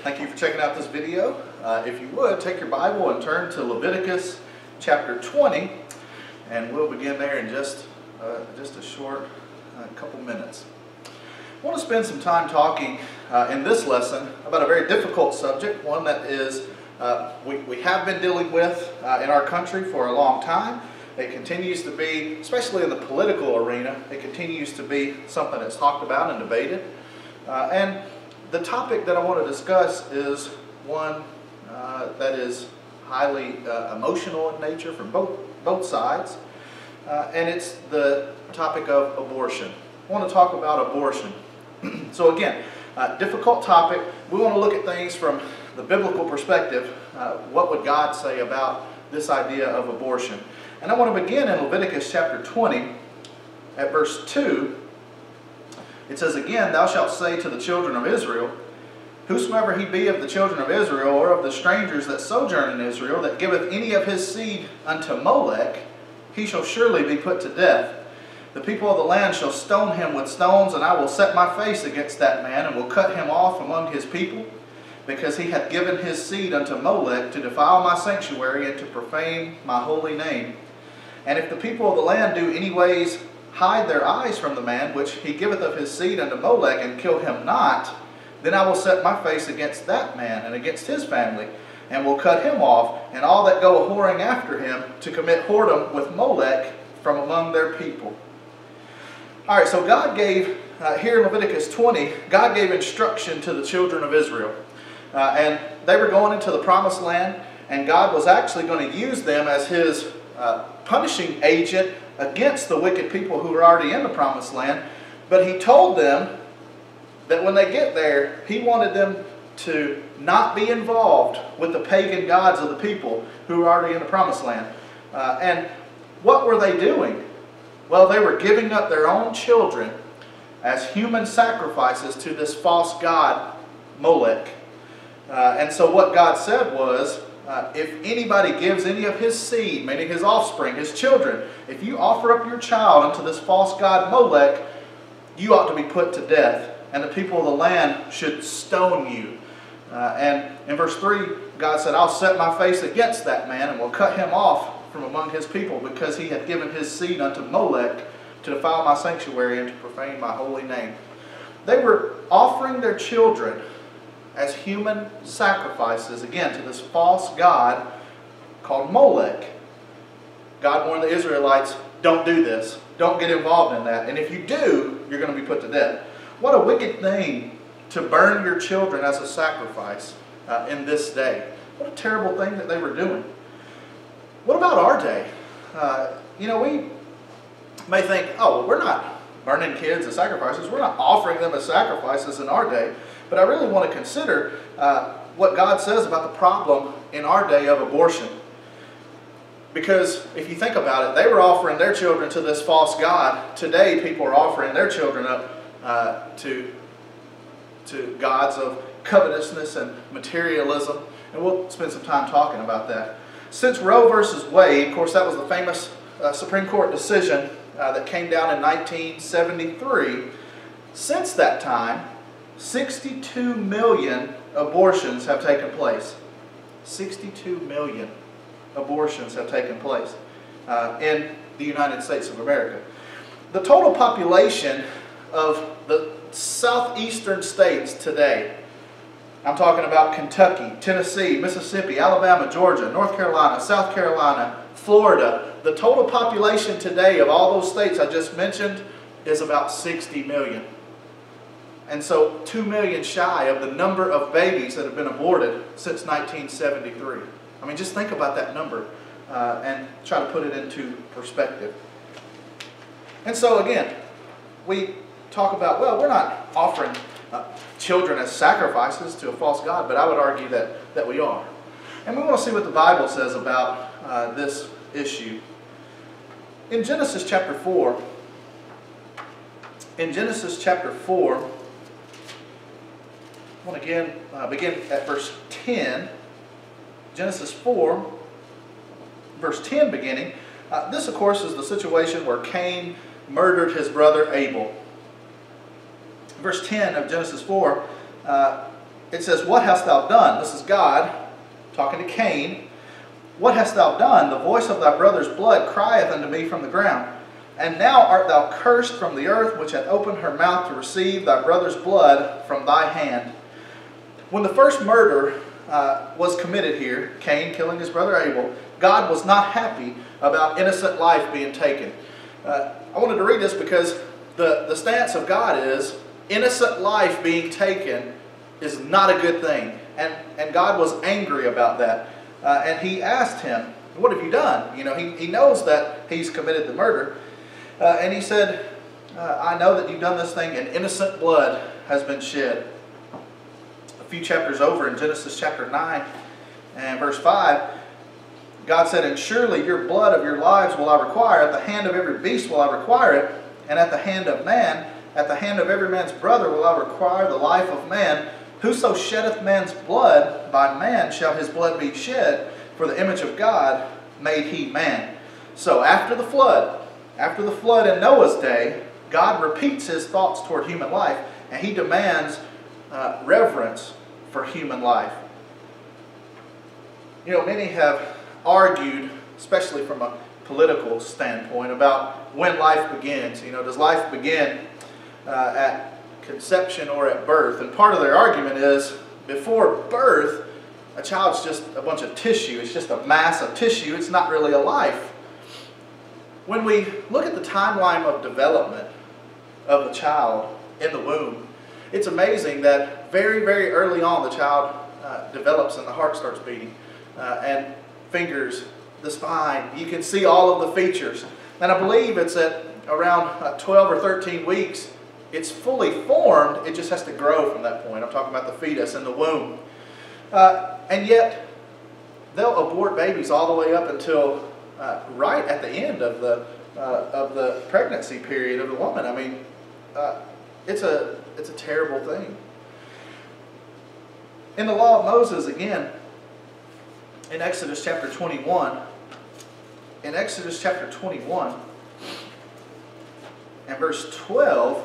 Thank you for checking out this video. If you would, take your Bible and turn to Leviticus chapter 20, and we'll begin there in just a short couple minutes. I want to spend some time talking in this lesson about a very difficult subject, one that is we have been dealing with in our country for a long time. It continues to be, especially in the political arena, it continues to be something that's talked about and debated. And the topic that I want to discuss is one that is highly emotional in nature from both sides, and it's the topic of abortion. I want to talk about abortion. So again, difficult topic. We want to look at things from the biblical perspective. What would God say about this idea of abortion? And I want to begin in Leviticus chapter 20 at verse 2. It says, "Again, thou shalt say to the children of Israel, whosoever he be of the children of Israel, or of the strangers that sojourn in Israel, that giveth any of his seed unto Molech, he shall surely be put to death. The people of the land shall stone him with stones, and I will set my face against that man, and will cut him off among his people, because he hath given his seed unto Molech to defile my sanctuary, and to profane my holy name. And if the people of the land do any ways hide their eyes from the man which he giveth of his seed unto Molech, and kill him not, then I will set my face against that man and against his family, and will cut him off, and all that go a-whoring after him, to commit whoredom with Molech from among their people." All right, so God gave, here in Leviticus 20, God gave instruction to the children of Israel. And they were going into the promised land, and God was actually going to use them as his punishing agent against the wicked people who were already in the promised land. But he told them that when they get there, he wanted them to not be involved with the pagan gods of the people who were already in the promised land. And what were they doing? Well, they were giving up their own children as human sacrifices to this false god, Molech. And so what God said was, if anybody gives any of his seed, meaning his offspring, his children, if you offer up your child unto this false god Molech, you ought to be put to death, and the people of the land should stone you. And in verse 3, God said, "I'll set my face against that man, and will cut him off from among his people, because he hath given his seed unto Molech to defile my sanctuary and to profane my holy name." They were offering their children as human sacrifices, again, to this false god called Molech. God warned the Israelites, don't do this. Don't get involved in that. And if you do, you're going to be put to death. What a wicked thing to burn your children as a sacrifice in this day. What a terrible thing that they were doing. What about our day? We may think, oh, well, we're not burning kids as sacrifices. We're not offering them as sacrifices in our day. But I really want to consider what God says about the problem in our day of abortion. Because if you think about it, they were offering their children to this false god. Today, people are offering their children up to gods of covetousness and materialism. And we'll spend some time talking about that. Since Roe versus Wade, of course, that was the famous Supreme Court decision that came down in 1973. Since that time, 62 million abortions have taken place. 62 million abortions have taken place in the United States of America. The total population of the southeastern states today, I'm talking about Kentucky, Tennessee, Mississippi, Alabama, Georgia, North Carolina, South Carolina, Florida. The total population today of all those states I just mentioned is about 60 million. And so 2 million shy of the number of babies that have been aborted since 1973. I mean, just think about that number and try to put it into perspective. And so again, we talk about, well, we're not offering children as sacrifices to a false god, but I would argue that we are. And we want to see what the Bible says about this issue. In Genesis chapter 4, I want to again begin at verse 10. Genesis 4, verse 10 beginning. This, of course, is the situation where Cain murdered his brother Abel. Verse 10 of Genesis 4, it says, "What hast thou done?" This is God talking to Cain. "What hast thou done? The voice of thy brother's blood crieth unto me from the ground. And now art thou cursed from the earth, which hath opened her mouth to receive thy brother's blood from thy hand." When the first murder was committed here, Cain killing his brother Abel, God was not happy about innocent life being taken. I wanted to read this because the stance of God is innocent life being taken is not a good thing. And God was angry about that. And he asked him, "What have you done?" You know, he knows that he's committed the murder. And he said, "I know that you've done this thing and innocent blood has been shed." A few chapters over in Genesis chapter 9 and verse 5, God said, "And surely your blood of your lives will I require. At the hand of every beast will I require it. And at the hand of man, at the hand of every man's brother will I require the life of man. Whoso sheddeth man's blood, by man shall his blood be shed. For the image of God made he man." So after the flood in Noah's day, God repeats his thoughts toward human life, and he demands reverence for human life. You know, many have argued, especially from a political standpoint, about when life begins. You know, does life begin at conception or at birth? And part of their argument is, before birth, a child's just a bunch of tissue. It's just a mass of tissue. It's not really a life. When we look at the timeline of development of a child in the womb, it's amazing that very, very early on the child develops and the heart starts beating and fingers, the spine. You can see all of the features. And I believe it's at around 12 or 13 weeks, it's fully formed. It just has to grow from that point. I'm talking about the fetus in the womb. And yet, they'll abort babies all the way up until right at the end of the pregnancy period of the woman. I mean, it's a terrible thing. In the law of Moses, again, in Exodus chapter 21, and verse 12,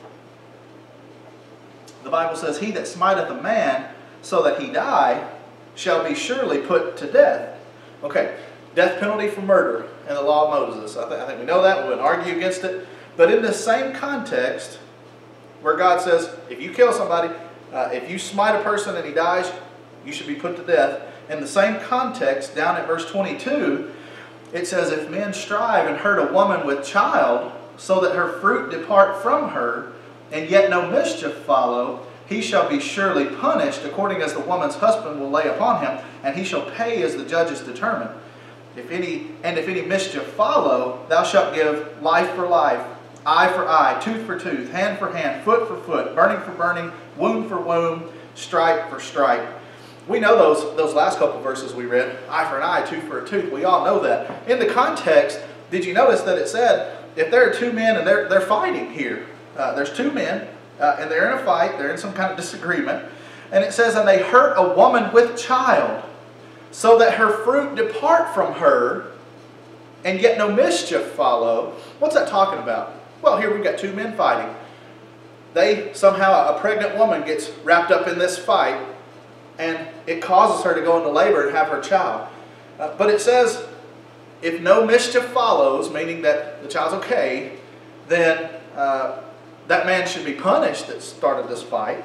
the Bible says, "He that smiteth a man so that he die shall be surely put to death." Okay, death penalty for murder in the law of Moses. I think we know that. We wouldn't argue against it. But in this same context, where God says, if you kill somebody, if you smite a person and he dies, you should be put to death. In the same context, down at verse 22, it says, "If men strive and hurt a woman with child, so that her fruit depart from her, and yet no mischief follow, he shall be surely punished, according as the woman's husband will lay upon him, and he shall pay as the judges determine. If any mischief follow, thou shalt give life for life, eye for eye, tooth for tooth, hand for hand, foot for foot, burning for burning, wound for wound, stripe for stripe." We know those last couple verses we read, eye for an eye, tooth for a tooth. We all know that. In the context, did you notice that it said, if there are two men and they're fighting here, there's two men, and they're in a fight, they're in some kind of disagreement, and it says, "And they hurt a woman with child, so that her fruit depart from her, and yet no mischief follow." What's that talking about? Well, here we've got two men fighting. Somehow a pregnant woman gets wrapped up in this fight, and it causes her to go into labor and have her child. But it says, if no mischief follows, meaning that the child's okay, then that man should be punished that started this fight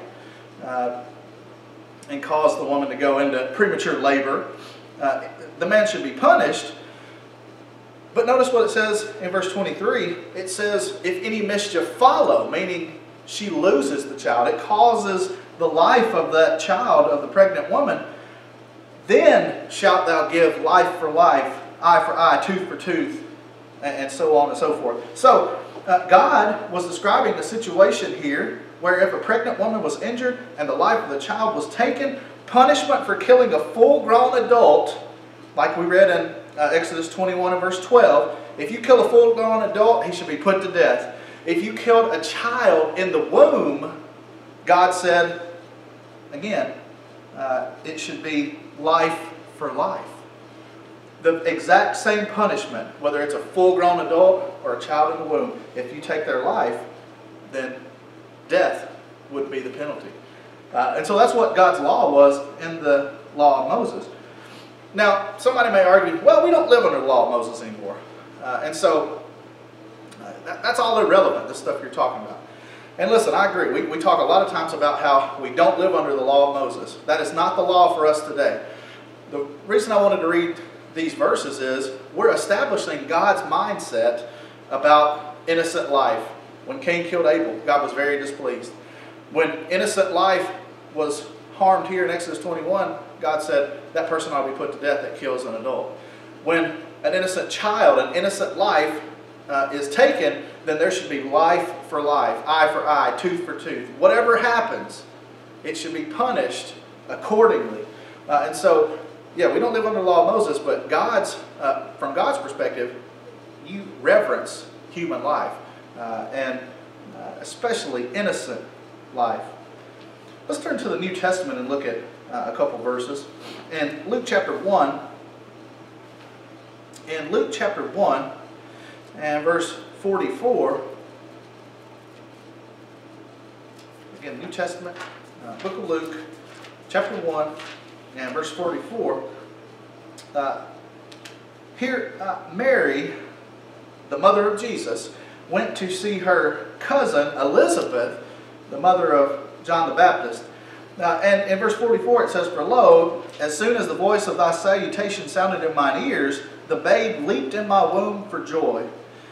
and caused the woman to go into premature labor. The man should be punished. But notice what it says in verse 23. It says, if any mischief follow, meaning she loses the child, it causes the life of that child, of the pregnant woman, then shalt thou give life for life, eye for eye, tooth for tooth, and so on and so forth. So God was describing the situation here where if a pregnant woman was injured and the life of the child was taken, punishment for killing a full-grown adult, like we read in Exodus 21 and verse 12, if you kill a full-grown adult, he should be put to death. If you killed a child in the womb, God said, again, it should be life for life. The exact same punishment, whether it's a full-grown adult or a child in the womb, if you take their life, then death would be the penalty. And so that's what God's law was in the law of Moses. Now, somebody may argue, well, we don't live under the law of Moses anymore. And so that's all irrelevant, this stuff you're talking about. And listen, I agree. We talk a lot of times about how we don't live under the law of Moses. That is not the law for us today. The reason I wanted to read these verses is we're establishing God's mindset about innocent life. When Cain killed Abel, God was very displeased. When innocent life was harmed here in Exodus 21, God said that person ought to be put to death that kills an adult. When an innocent child, an innocent life is taken, then there should be life for life, eye for eye, tooth for tooth. Whatever happens, it should be punished accordingly. And so, yeah, we don't live under the law of Moses, but from God's perspective, you reverence human life, and especially innocent life. Let's turn to the New Testament and look at a couple verses. In Luke chapter 1, and verse 44, again, New Testament, book of Luke, chapter 1, and verse 44, here Mary, the mother of Jesus, went to see her cousin Elizabeth, the mother of John the Baptist. And in verse 44 it says, "For lo, as soon as the voice of thy salutation sounded in mine ears, the babe leaped in my womb for joy."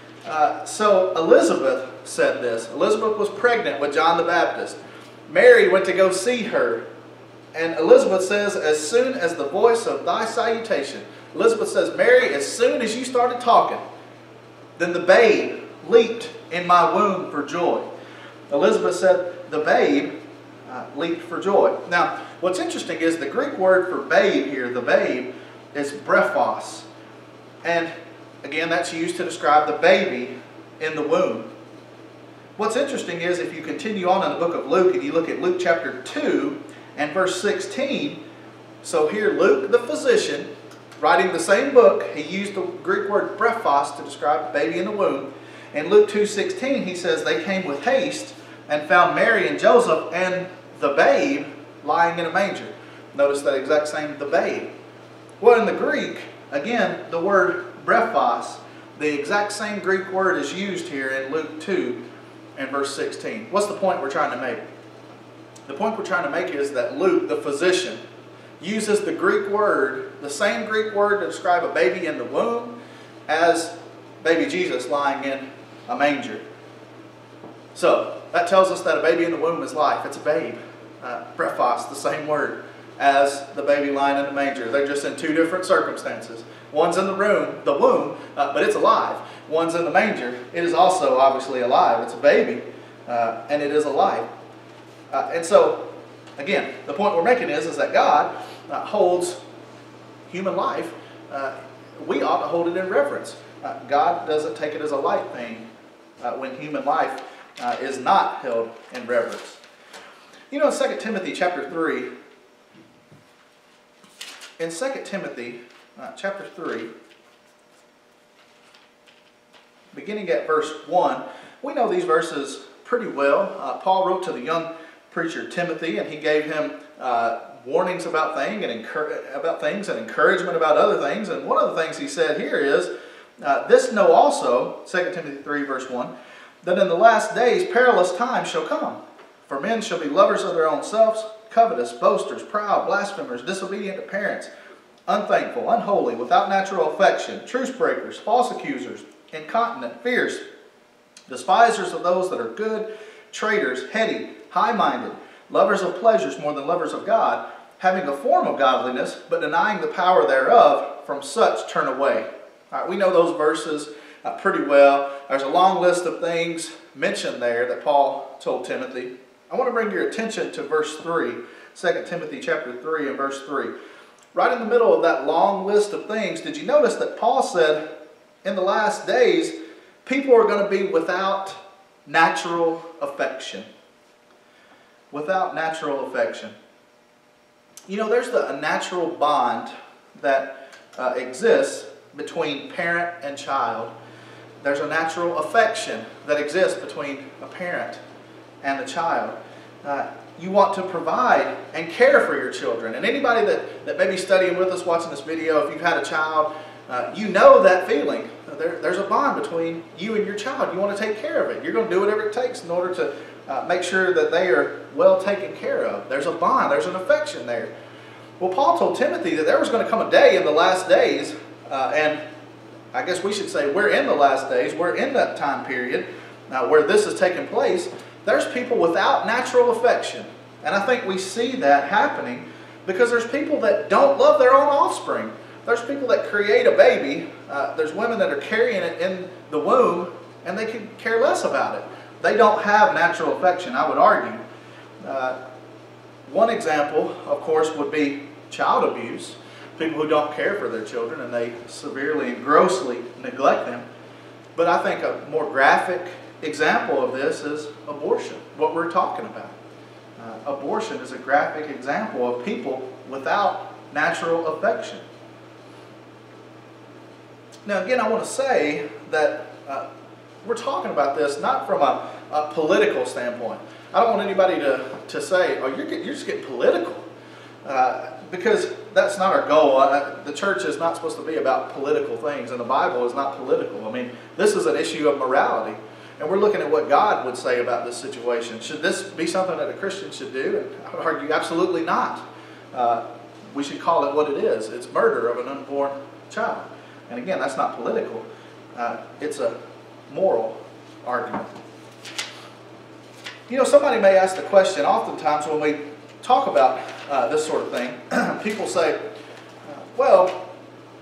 So Elizabeth said this. Elizabeth was pregnant with John the Baptist. Mary went to go see her. And Elizabeth says, as soon as the voice of thy salutation. Elizabeth says, Mary, as soon as you started talking, then the babe leaped in my womb for joy. Elizabeth said, the babe leaped for joy. Now, what's interesting is the Greek word for babe here, the babe, is brephos. And again, that's used to describe the baby in the womb. What's interesting is if you continue on in the book of Luke and you look at Luke chapter 2 and verse 16, so here Luke, the physician, writing the same book, he used the Greek word brephos to describe the baby in the womb. In Luke 2:16, he says, they came with haste and found Mary and Joseph and the babe lying in a manger. Notice that exact same, the babe. Well, in the Greek, again, the word brephos, the exact same Greek word is used here in Luke 2 and verse 16. What's the point we're trying to make? The point we're trying to make is that Luke, the physician, uses the Greek word, the same Greek word to describe a baby in the womb as baby Jesus lying in a manger. So, that tells us that a baby in the womb is life. It's a babe. Brephos, the same word as the baby lying in the manger. They're just in two different circumstances. One's in the womb, but it's alive. One's in the manger. It is also obviously alive. It's a baby, and it is alive. And so, again, the point we're making is that God holds human life. We ought to hold it in reverence. God doesn't take it as a light thing when human life is not held in reverence. You know, in 2 Timothy chapter 3, in 2 Timothy chapter 3, beginning at verse 1, we know these verses pretty well. Paul wrote to the young preacher Timothy, and he gave him warnings about things and encouragement about other things. And one of the things he said here is, this know also, 2 Timothy 3 verse 1, that in the last days perilous times shall come. For men shall be lovers of their own selves, covetous, boasters, proud, blasphemers, disobedient to parents, unthankful, unholy, without natural affection, truce breakers, false accusers, incontinent, fierce, despisers of those that are good, traitors, heady, high-minded, lovers of pleasures more than lovers of God, having a form of godliness, but denying the power thereof, from such turn away. All right, we know those verses pretty well. There's a long list of things mentioned there that Paul told Timothy. I want to bring your attention to verse 3, 2 Timothy chapter 3 and verse 3. Right in the middle of that long list of things, did you notice that Paul said, in the last days, people are going to be without natural affection. Without natural affection. You know, there's a natural bond that exists between parent and child. There's a natural affection that exists between a parent and a child. you want to provide and care for your children. And anybody that may be studying with us, watching this video, if you've had a child, you know that feeling. There's a bond between you and your child. You want to take care of it. You're going to do whatever it takes in order to make sure that they are well taken care of. There's a bond. There's an affection there. Well, Paul told Timothy that there was going to come a day in the last days, and I guess we should say we're in the last days. We're in that time period where this is taking place. There's people without natural affection. And I think we see that happening because there's people that don't love their own offspring. There's people that create a baby. There's women that are carrying it in the womb and they could care less about it. They don't have natural affection, I would argue. One example, of course, would be child abuse. People who don't care for their children and they severely and grossly neglect them. But I think a more graphic example of this is abortion, what we're talking about. Abortion is a graphic example of people without natural affection. Now again, I want to say that we're talking about this not from a political standpoint. I don't want anybody to say, oh, you're just getting political. Because that's not our goal. The church is not supposed to be about political things, and the Bible is not political. I mean, this is an issue of morality. And we're looking at what God would say about this situation. Should this be something that a Christian should do? And I would argue absolutely not. We should call it what it is. It's murder of an unborn child. And again, that's not political. It's a moral argument. You know, somebody may ask the question, oftentimes when we talk about this sort of thing, people say, well,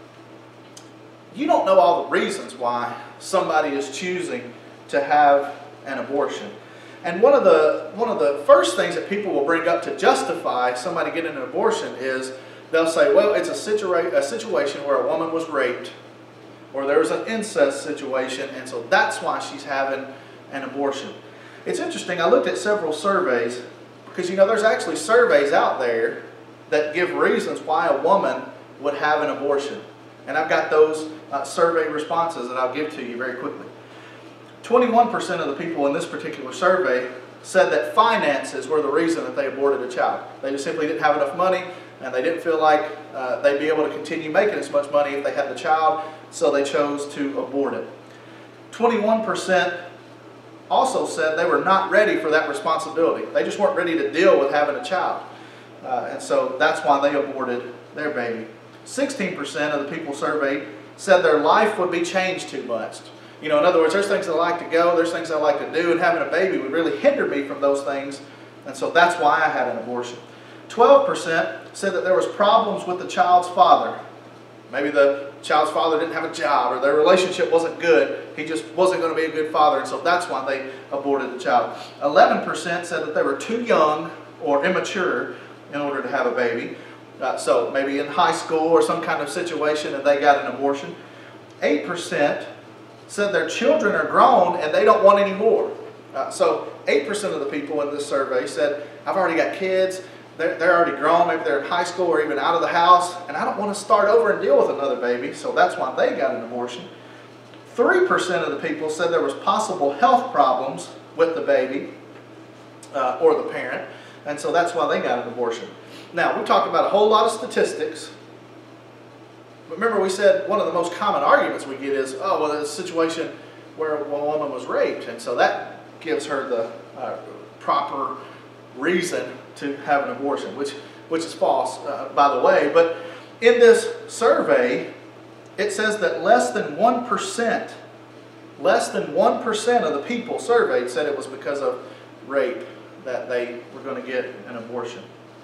you don't know all the reasons why somebody is choosing to have an abortion. And one of the first things that people will bring up to justify somebody getting an abortion is they'll say, well, it's a situation where a woman was raped or there was an incest situation, and so that's why she's having an abortion. It's interesting, I looked at several surveys because, you know, there's actually surveys out there that give reasons why a woman would have an abortion. And I've got those survey responses that I'll give to you very quickly. 21% of the people in this particular survey said that finances were the reason that they aborted a child. They just simply didn't have enough money and they didn't feel like they'd be able to continue making as much money if they had the child, so they chose to abort it. 21% also said they were not ready for that responsibility. They just weren't ready to deal with having a child. And so that's why they aborted their baby. 16% of the people surveyed said their life would be changed too much. You know, in other words, there's things I like to go, there's things I like to do, and having a baby would really hinder me from those things, and so that's why I had an abortion. 12% said that there was problems with the child's father. Maybe the child's father didn't have a job, or their relationship wasn't good. He just wasn't going to be a good father, and so that's why they aborted the child. 11% said that they were too young or immature in order to have a baby. So maybe in high school or some kind of situation and they got an abortion. 8% said their children are grown and they don't want any more. So 8% of the people in this survey said, I've already got kids, they're already grown, maybe they're in high school or even out of the house, and I don't want to start over and deal with another baby, so that's why they got an abortion. 3% of the people said there was possible health problems with the baby or the parent, and so that's why they got an abortion. Now, we talked about a whole lot of statistics. But remember, we said one of the most common arguments we get is, oh, well, there's a situation where a woman was raped, and so that gives her the proper reason to have an abortion, which is false, by the way. But in this survey, it says that less than 1% of the people surveyed said it was because of rape that they were going to get an abortion.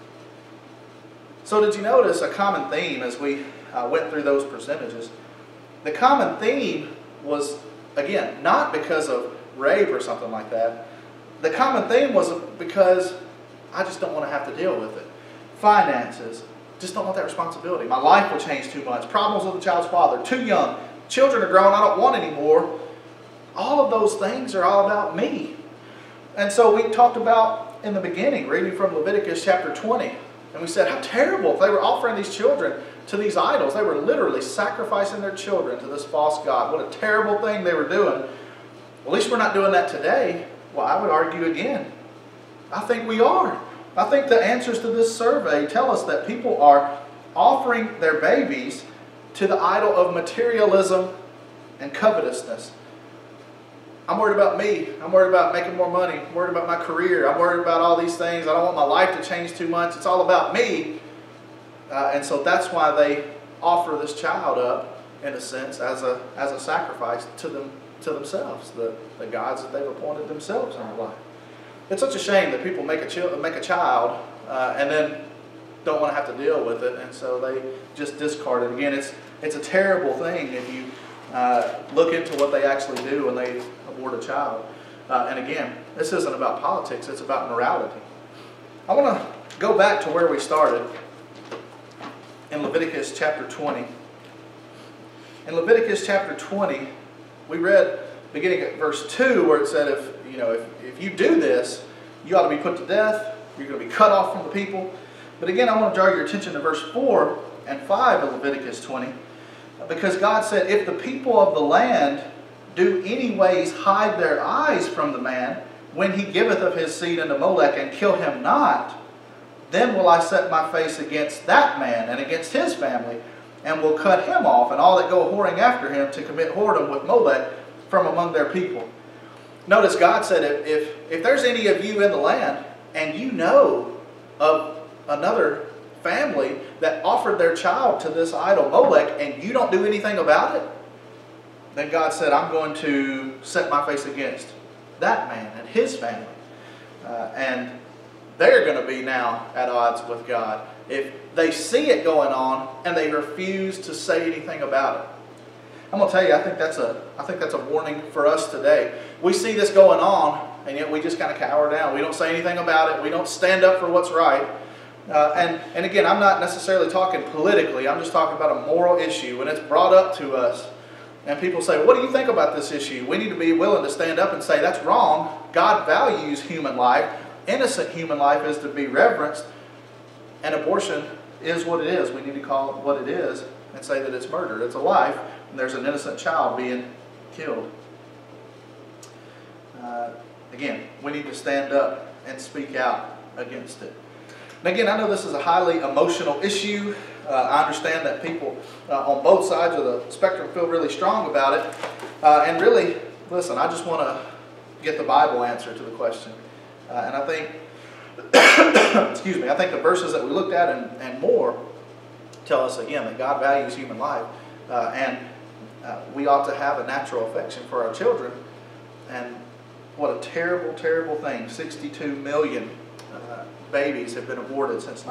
So did you notice a common theme as we went through those percentages? The common theme was, again, not because of rape or something like that. The common theme was because I just don't want to have to deal with it. Finances, just don't want that responsibility. My life will change too much. Problems with the child's father, too young. Children are grown, I don't want any more. All of those things are all about me. And so we talked about in the beginning, reading from Leviticus chapter 20, and we said how terrible if they were offering these children to these idols. They were literally sacrificing their children to this false god. What a terrible thing they were doing. Well, at least we're not doing that today. Well, I would argue again. I think we are. I think the answers to this survey tell us that people are offering their babies to the idol of materialism and covetousness. I'm worried about me. I'm worried about making more money. I'm worried about my career. I'm worried about all these things. I don't want my life to change too much. It's all about me. And so that's why they offer this child up, in a sense, as a sacrifice to themselves, the gods that they've appointed themselves in their life. It's such a shame that people make a child and then don't want to have to deal with it, and so they just discard it. Again, it's a terrible thing if you look into what they actually do when they abort a child. And again, this isn't about politics, it's about morality. I want to go back to where we started in Leviticus chapter 20. In Leviticus chapter 20, we read beginning at verse 2 where it said, if you do this, you ought to be put to death, you're going to be cut off from the people. But again, I want to draw your attention to verse 4 and 5 of Leviticus 20, because God said, if the people of the land do anyways hide their eyes from the man when he giveth of his seed unto Molech, and kill him not, then will I set my face against that man and against his family, and will cut him off and all that go whoring after him to commit whoredom with Molech from among their people. Notice God said, if there's any of you in the land and you know of another family that offered their child to this idol Molech and you don't do anything about it, then God said, I'm going to set my face against that man and his family. And they're going to be now at odds with God if they see it going on and they refuse to say anything about it. I'm going to tell you, I think that's a warning for us today. We see this going on, and yet we just kind of cower down. We don't say anything about it. We don't stand up for what's right. And again, I'm not necessarily talking politically. I'm just talking about a moral issue. When it's brought up to us, and people say, what do you think about this issue? We need to be willing to stand up and say, that's wrong. God values human life. Innocent human life is to be reverenced. And abortion is what it is. We need to call it what it is and say that it's murder. It's a life, and there's an innocent child being killed. Again, we need to stand up and speak out against it. And again, I know this is a highly emotional issue. I understand that people on both sides of the spectrum feel really strong about it. And really, listen, I just want to get the Bible answer to the question. And I think, excuse me, I think the verses that we looked at and more tell us again that God values human life. And we ought to have a natural affection for our children. And what a terrible, terrible thing. 62 million babies have been aborted since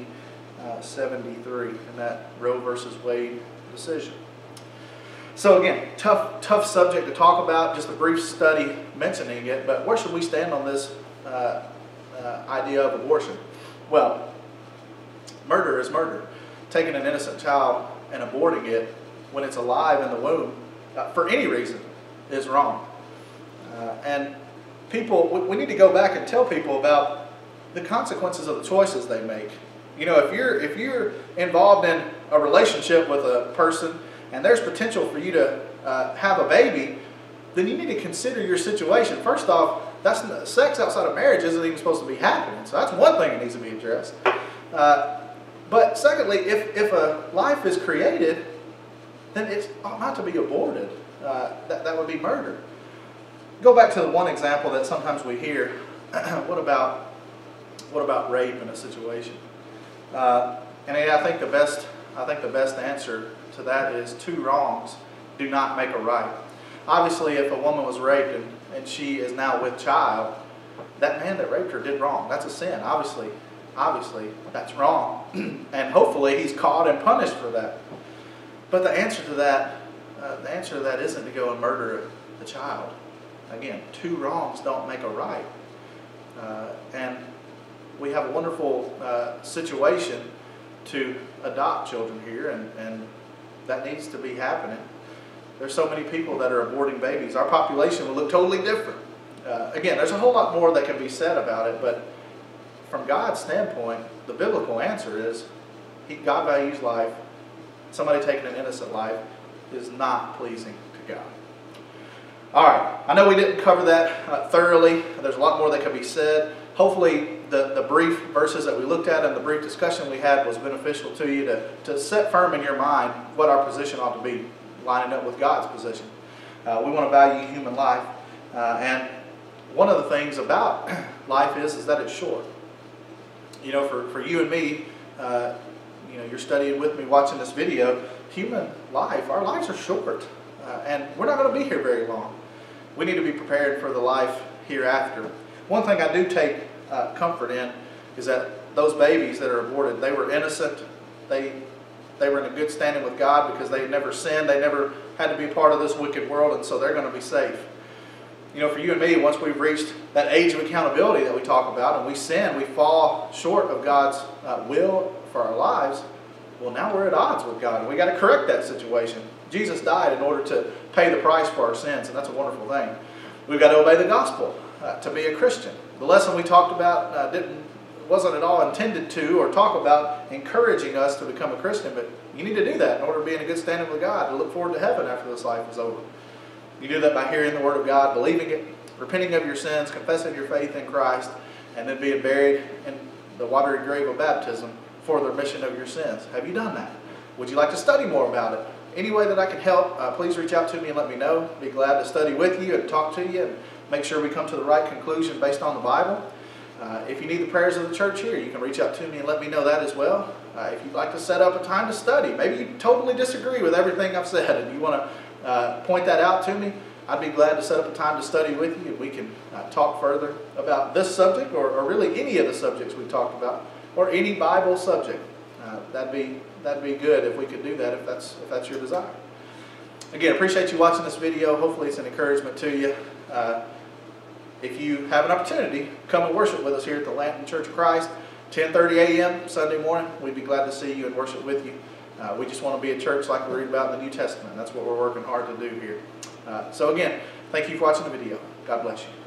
1973 in that Roe versus Wade decision. So again, tough subject to talk about, just a brief study mentioning it, but where should we stand on this idea of abortion? Well, murder is murder. Taking an innocent child and aborting it when it's alive in the womb, for any reason, is wrong. And people, we need to go back and tell people about the consequences of the choices they make. You know, if you're involved in a relationship with a person and there's potential for you to have a baby, then you need to consider your situation. First off, sex outside of marriage isn't even supposed to be happening, so that's one thing that needs to be addressed. But secondly, if a life is created, then it ought not to be aborted. That would be murder. Go back to the one example that sometimes we hear. What about rape in a situation? And I think the best answer to that is two wrongs do not make a right. Obviously, if a woman was raped and she is now with child, that man that raped her did wrong. That's a sin. Obviously, that's wrong. And hopefully he's caught and punished for that. But the answer to that isn't to go and murder the child. Again, two wrongs don't make a right. And we have a wonderful situation to adopt children here, and that needs to be happening. There's so many people that are aborting babies. Our population will look totally different. Again, there's a whole lot more that can be said about it, but from God's standpoint, the biblical answer is God values life. Somebody taking an innocent life is not pleasing to God. All right, I know we didn't cover that thoroughly. There's a lot more that could be said. hopefully the brief verses that we looked at and the brief discussion we had was beneficial to you to set firm in your mind what our position ought to be, lining up with God's position. We want to value human life, and one of the things about life is that it's short. You know, for you and me, you know, you're studying with me, watching this video, human life, our lives are short, and we're not going to be here very long. We need to be prepared for the life hereafter. One thing I do take comfort in is that those babies that are aborted, they were innocent. They were in a good standing with God because they never sinned. They never had to be a part of this wicked world, and so they're going to be safe. You know, for you and me, once we've reached that age of accountability that we talk about, and we sin, we fall short of God's will for our lives, well, now we're at odds with God, and we got to correct that situation. Jesus died in order to pay the price for our sins, and that's a wonderful thing. We've got to obey the gospel to be a Christian. The lesson we talked about wasn't at all intended to or talk about encouraging us to become a Christian, but you need to do that in order to be in a good standing with God, to look forward to heaven after this life is over. You do that by hearing the Word of God, believing it, repenting of your sins, confessing your faith in Christ, and then being buried in the watery grave of baptism for the remission of your sins. Have you done that? Would you like to study more about it? Any way that I can help, please reach out to me and let me know. Be glad to study with you and talk to you and make sure we come to the right conclusion based on the Bible. If you need the prayers of the church here, you can reach out to me and let me know that as well. If you'd like to set up a time to study, maybe you totally disagree with everything I've said and you want to point that out to me, I'd be glad to set up a time to study with you and we can talk further about this subject or really any of the subjects we talked about or any Bible subject. That'd be good if we could do that if that's your desire. Again, appreciate you watching this video. Hopefully it's an encouragement to you. If you have an opportunity, come and worship with us here at the Lanton Church of Christ, 10:30 a.m. Sunday morning. We'd be glad to see you and worship with you. We just want to be a church like we read about in the New Testament. That's what we're working hard to do here. So again, thank you for watching the video. God bless you.